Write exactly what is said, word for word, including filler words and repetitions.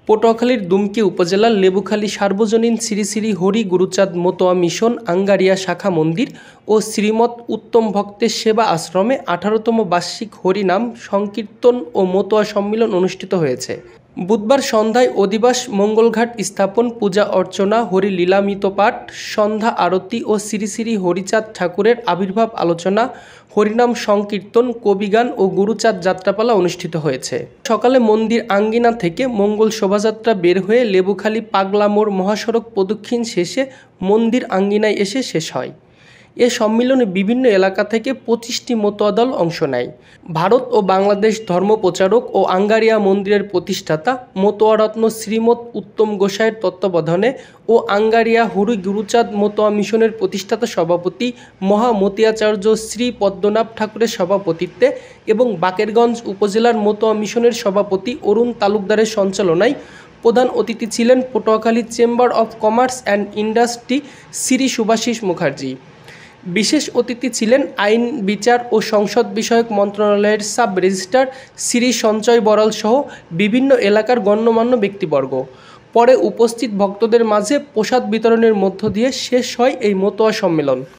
পটুয়াখালীর দুমকি উপজেলার লেবুখালী সার্বজনীন শ্রী শ্রী হরি গুরুচাঁদ মতোয়া মিশন আঙ্গারিয়া শাখা মন্দির ও শ্রীমৎ উত্তম ভক্তের সেবা আশ্রমে আঠারোতম বার্ষিক হরিনাম সংকীর্তন ও মতোয়া সম্মিলন অনুষ্ঠিত হয়েছে। বুধবার সন্ধ্যায় অধিবাস মঙ্গলঘাট স্থাপন, পূজা অর্চনা, হরি লীলামৃত পাঠ, সন্ধ্যা আরতি ও শ্রী শ্রী হরিচাঁদ ঠাকুরের আবির্ভাব আলোচনা, হরিনাম সংকীর্তন, কবিগান ও গুরুচাঁদ যাত্রাপালা অনুষ্ঠিত হয়েছে। সকালে মন্দির আঙ্গিনা থেকে মঙ্গল শোভাযাত্রা বের হয়ে লেবুখালী পাগলা মোড় মহাসড়ক প্রদক্ষিণ শেষে মন্দির আঙ্গিনায় এসে শেষ হয়। এ সম্মিলনে বিভিন্ন এলাকা থেকে পঁচিশটি মতোয়া দল অংশ নেয়। ভারত ও বাংলাদেশ ধর্ম প্রচারক ও আঙ্গারিয়া মন্দিরের প্রতিষ্ঠাতা মতোয়ারত্ন শ্রীমৎ উত্তম গোসাইয়ের তত্ত্বাবধানে ও আঙ্গারিয়া হরি গুরুচাঁদ মতোয়া মিশনের প্রতিষ্ঠাতা সভাপতি মহামতিয়াচার্য শ্রী পদ্মনাভ ঠাকুরের সভাপতিত্বে এবং বাকেরগঞ্জ উপজেলার মতোয়া মিশনের সভাপতি অরুণ তালুকদারের সঞ্চালনায় প্রধান অতিথি ছিলেন Patuakhali chamber of commerce and industry Shri Subhashis Mukherjee. বিশেষ অতিথি ছিলেন আইন, বিচার ও সংসদ বিষয়ক মন্ত্রণালয়ের সাব রেজিস্ট্রার শ্রী সঞ্চয় বড়াল সহ বিভিন্ন এলাকার গণ্যমান্য ব্যক্তিবর্গ। পরে উপস্থিত ভক্তদের মাঝে প্রসাদ বিতরণের মধ্য দিয়ে শেষ হয় এই মতোয়া সম্মেলন।